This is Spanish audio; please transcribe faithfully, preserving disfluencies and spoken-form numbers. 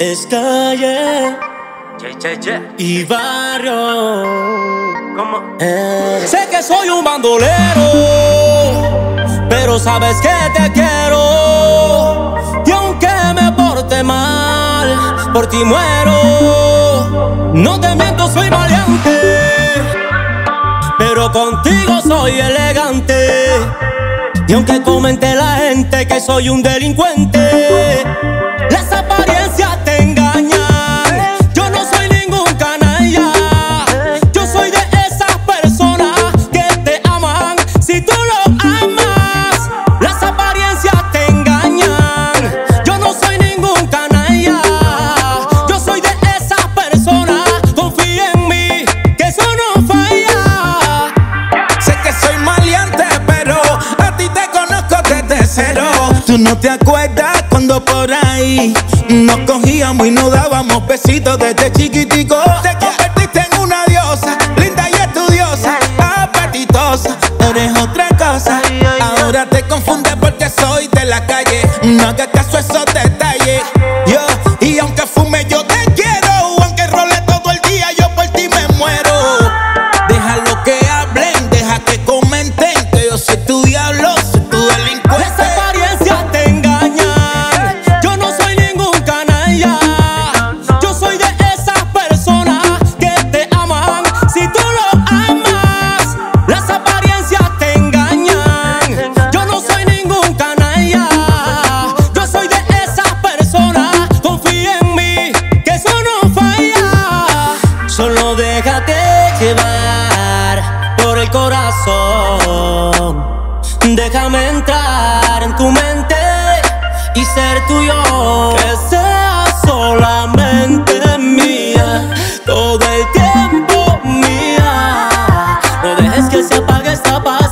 Es calle Che, che, che. y barrio. ¿Cómo? Eh. Sé que soy un bandolero, pero sabes que te quiero. Y aunque me porte mal, por ti muero. No te miento, soy maleante, pero contigo soy elegante. Y aunque comente la gente que soy un delincuente, las apariencias te engañan. Yo no soy ningún canalla. Yo soy de esas personas que te aman. Si tú lo amas, las apariencias te engañan. Yo no soy ningún canalla. Yo soy de esas personas. Confía en mí, que eso no falla. Sé que soy maleante, pero a ti te conozco desde cero. Tú no te acuerdas cuando por ahí nos cogíamos y nos dábamos besitos desde chiquitico. Te convertiste en una diosa, linda y estudiosa, apetitosa. Eres otra cosa. Ahora te confundes porque soy de la calle. No hagas caso a esos detalles. Yo, y aunque fume yo te quiero. Aunque role todo el día yo por ti me muero. Deja lo que hablen, deja que comenten que yo soy tu diablo, soy tu delincuente. Las apariencias te engañan. Yo no soy ningún canalla. Yo soy de esas personas que te aman. Si tú lo amas, las apariencias te engañan. Yo no soy ningún canalla. Yo soy de esas personas. Confía en mí, que eso no falla. Solo déjate llevar por el corazón. Déjame entrar en tu mente y ser tuyo. Que sea solamente mía, todo el tiempo mía. No dejes que se apague esta pasión.